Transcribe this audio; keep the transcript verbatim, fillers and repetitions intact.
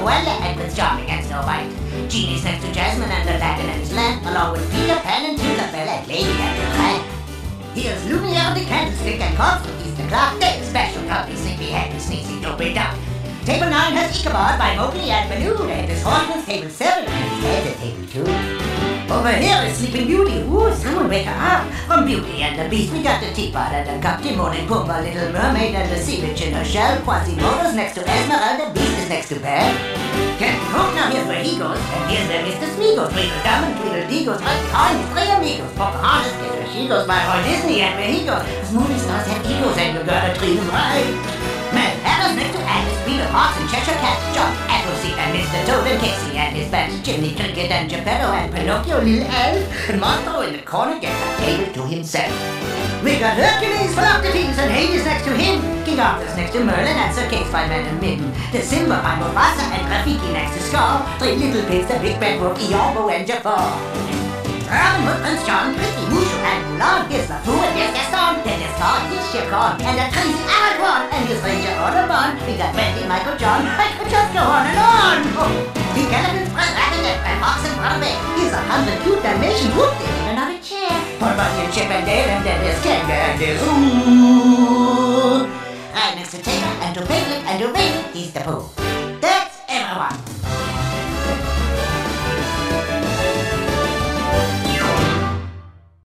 Wonder and Prince Charming and Snow White. Genie's next to Jasmine and Aladdin and his lamp, along with Peter Pan and Tinkerbell and Lady and the Tramp. Here's Lumiere the Candlestick and Cobbs with Easter Clock. Take special copy, Sleepy Happy Sneezy Dopey Duck. Table nine has Ichabod by Mowgli and Baloo, and his horse table seven, and his head at table two. Over here is Sleeping Beauty. Ooh, someone wake her up. From Beauty and the Beast, we got the Teapot and the Cup, Timon and Pumbaa, Little Mermaid and the Sea Witch in her shell. Quasimodo's next to Esmeralda, Beast is next to Belle. Captain Hook, now here's where he goes, and here's where Mister Smeagol, Tweedledum and Tweedledee goes right behind his three amigos. Pocahontas, guess where she goes by Roy Disney, and where he goes. Cause movie stars have egos, and you gotta treat them right. Mad Hatter's next to Alice, Peter Hawks and Cheshire Cat, John Appleseed and Mister Toad and Casey and his band, Jiminy Cricket and Geppetto and Pinocchio, Little Elf, and Monstro in the corner gets a table to himself. We got Hercules, Philoctetes and Hades next to him, King Arthur's next to Merlin and Sir Kay Spiderman and Mim, the Simba by Mufasa and Rafiki next to Scar, Three Little Pigs, the Big Bad Wolf, Iambo and Jafar. Robin Hood, Prince John, Pretty Mushu and Mulan, here's LeFou and there's Gaston, then there's Todd, here's Shere Khan, and the crazy Aragorn, and here's Ranger Audubon. We got Brandy, Michael John, I could just go on and on. Oh, the elephants, Brother Rabbit, and Fox and Brother Bear. Here's a hundred cute Dalmatians, whoop, there's even another chair. Paul Bunny and Chip and Dale, and then there's Kanga and there's Ooh. Right next to Tigger and to Piglet and to Baby, he's the Pooh. That's everyone.